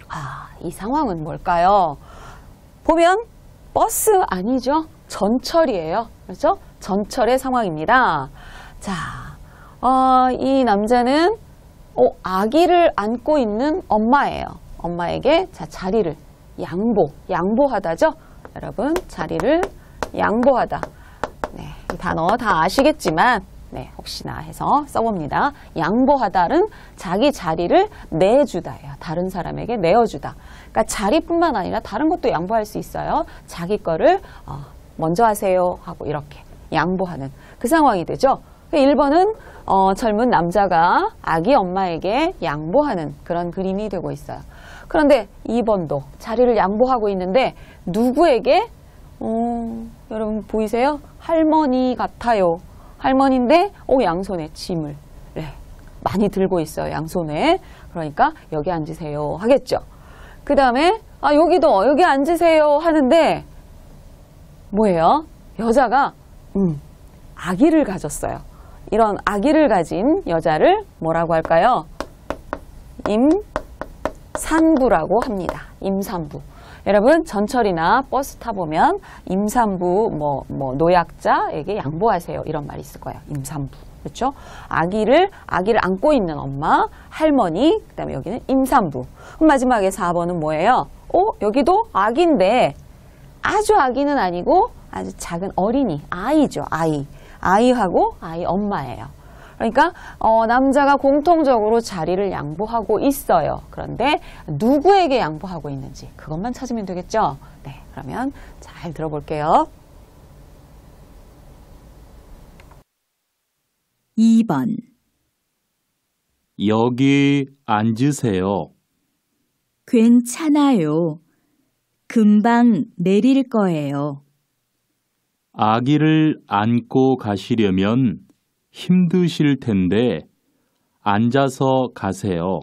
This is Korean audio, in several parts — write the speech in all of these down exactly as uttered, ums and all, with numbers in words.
아, 이 상황은 뭘까요? 보면 버스 아니죠? 전철이에요. 그렇죠? 전철의 상황입니다. 자, 어, 이 남자는 어, 아기를 안고 있는 엄마예요. 엄마에게 자, 자리를 양보, 양보하다죠? 여러분, 자리를 양보하다. 네, 이 단어 다 아시겠지만 네, 혹시나 해서 써봅니다. 양보하다는 자기 자리를 내주다예요. 다른 사람에게 내어주다. 그러니까 자리뿐만 아니라 다른 것도 양보할 수 있어요. 자기 거를 어, 먼저 하세요 하고 이렇게 양보하는 그 상황이 되죠. 일 번은 어, 젊은 남자가 아기 엄마에게 양보하는 그런 그림이 되고 있어요. 그런데 이 번도 자리를 양보하고 있는데 누구에게? 어, 여러분 보이세요? 할머니 같아요. 할머니인데 오, 양손에 짐을 네, 많이 들고 있어요. 양손에. 그러니까 여기 앉으세요 하겠죠. 그 다음에 아, 여기도 여기 앉으세요 하는데 뭐예요? 여자가 음, 아기를 가졌어요. 이런 아기를 가진 여자를 뭐라고 할까요? 임산부라고 합니다. 임산부. 여러분 전철이나 버스 타보면 임산부, 뭐, 뭐 노약자에게 양보하세요. 이런 말이 있을 거예요. 임산부. 그렇죠? 아기를, 아기를 안고 있는 엄마, 할머니, 그 다음에 여기는 임산부. 그럼 마지막에 사 번은 뭐예요? 어? 여기도 아기인데 아주 아기는 아니고 아주 작은 어린이, 아이죠. 아이. 아이하고 아이 엄마예요. 그러니까 어, 남자가 공통적으로 자리를 양보하고 있어요. 그런데 누구에게 양보하고 있는지 그것만 찾으면 되겠죠? 네, 그러면 잘 들어볼게요. 이 번 여기 앉으세요. 괜찮아요. 금방 내릴 거예요. 아기를 안고 가시려면 힘드실 텐데 앉아서 가세요.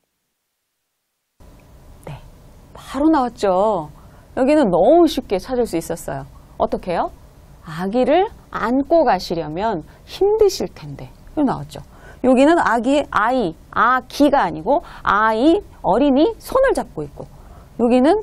네, 바로 나왔죠. 여기는 너무 쉽게 찾을 수 있었어요. 어떻게 해요? 아기를 안고 가시려면 힘드실 텐데. 이거 나왔죠. 여기는 아기의 아이, 아기가 아니고 아이, 어린이 손을 잡고 있고 여기는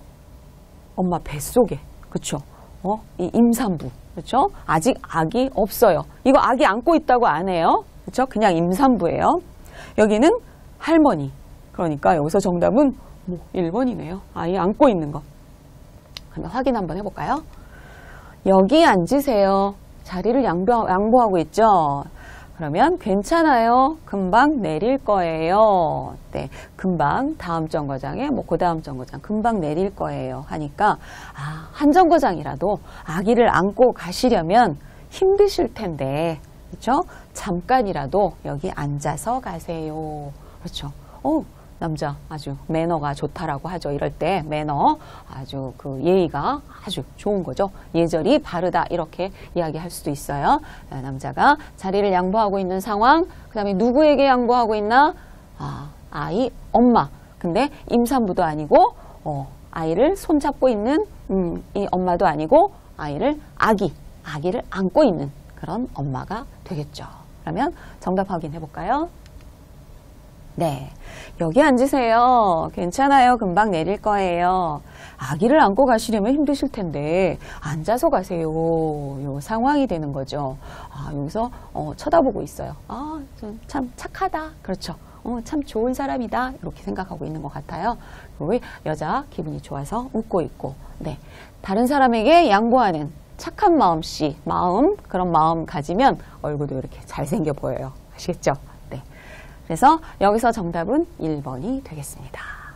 엄마 뱃속에, 그쵸? 어? 이 임산부, 그렇죠? 아직 아기 없어요. 이거 아기 안고 있다고 안 해요. 그렇죠? 그냥 임산부예요. 여기는 할머니. 그러니까 여기서 정답은 뭐 일 번이네요. 아이 안고 있는 거. 그러면 확인 한번 해볼까요? 여기 앉으세요. 자리를 양보, 양보하고 있죠? 그러면 괜찮아요. 금방 내릴 거예요. 네, 금방 다음 정거장에 뭐 그 다음 정거장 금방 내릴 거예요 하니까 아, 한 정거장이라도 아기를 안고 가시려면 힘드실 텐데 그렇죠? 잠깐이라도 여기 앉아서 가세요. 그렇죠? 어, 남자 아주 매너가 좋다라고 하죠. 이럴 때 매너 아주 그 예의가 아주 좋은 거죠. 예절이 바르다 이렇게 이야기할 수도 있어요. 남자가 자리를 양보하고 있는 상황. 그 다음에 누구에게 양보하고 있나? 아, 아이, 엄마. 근데 임산부도 아니고 어, 아이를 손잡고 있는 음, 이 엄마도 아니고 아이를 아기, 아기를 안고 있는 그런 엄마가 되겠죠. 그러면 정답 확인해 볼까요? 네, 여기 앉으세요. 괜찮아요. 금방 내릴 거예요. 아기를 안고 가시려면 힘드실 텐데 앉아서 가세요. 요 상황이 되는 거죠. 아, 여기서 어, 쳐다보고 있어요. 아, 참 착하다. 그렇죠. 어, 참 좋은 사람이다. 이렇게 생각하고 있는 것 같아요. 우리 여자 기분이 좋아서 웃고 있고, 네, 다른 사람에게 양보하는 착한 마음씨, 마음 그런 마음 가지면 얼굴도 이렇게 잘생겨 보여요. 아시겠죠? 그래서 여기서 정답은 일 번이 되겠습니다.